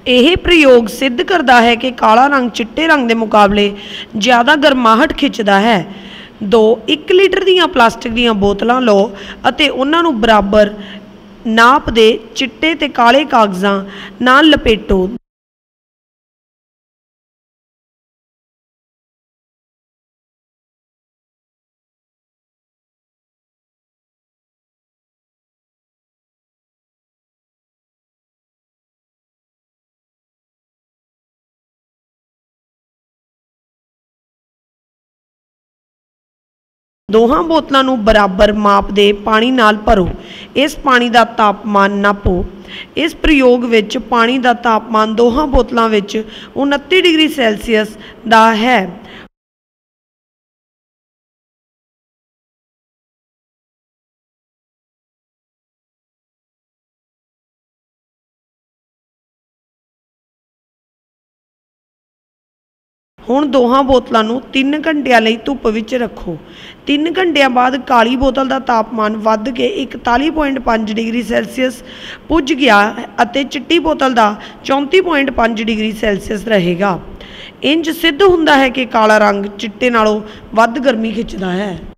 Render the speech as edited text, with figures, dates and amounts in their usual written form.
यह प्रयोग सिद्ध करता है कि काला रंग चिट्टे रंग के मुकाबले ज़्यादा गर्माहट खिंचता है। 2 1 लीटर दीयां प्लास्टिक दीयां बोतलां लो अते उन्हां नूं बराबर नाप दे चिट्टे ते काले कागज़ां नाल लपेटो। दोहां बोतलों नूं बराबर माप दे पानी नाल भरो। इस पानी का तापमान नापो। इस प्रयोग विच पानी का तापमान दोहां बोतलों विच 29 डिग्री सैल्सीयस दा है। हुण दोहां बोतलों नूं 3 घंटियां लई धुप विच रखो। 3 घंटियां बाद काली बोतल का तापमान वध के 41.5 डिग्री सैल्सीयस पुज गया अते चिट्टी बोतल का 34.5 डिग्री सैल्सीयस रहेगा। इंज सिद्ध हुंदा है कि काला रंग चिट्टे नालों वध गर्मी खिंचदा है।